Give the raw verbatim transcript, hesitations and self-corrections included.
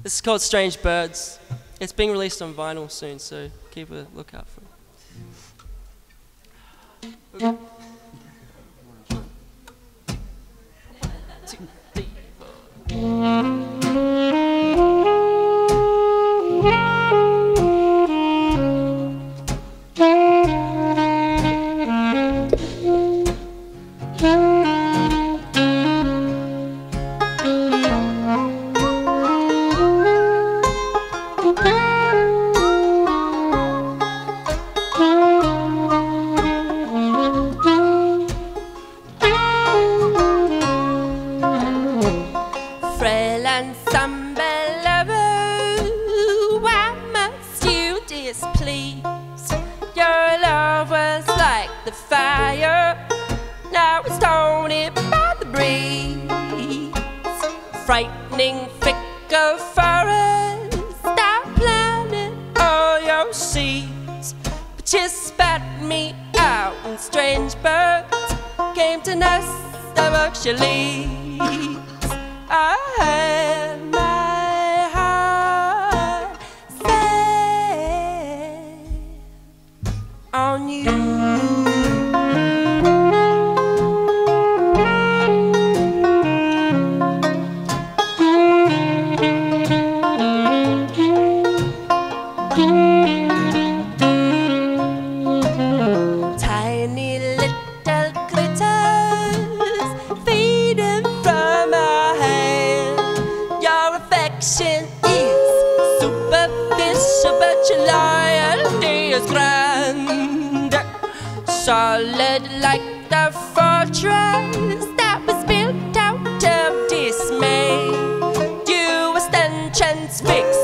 This is called Strange Birds. It's being released on vinyl soon, so keep a lookout for it. Okay. Two, three, four. Frail ensemble lover, why must you displease? Your love was like the fire, now it's taunted by the breeze. Frightening fickle forest, stop planting all your seeds. But you spat me out and strange birds came to nest amongst your leaves. I had my heart set on you. Tiny little glitters fading from our hand. Your affection is superficial, but your loyalty is grand. Solid like the fortress that was built out of dismay. You were stench transfixed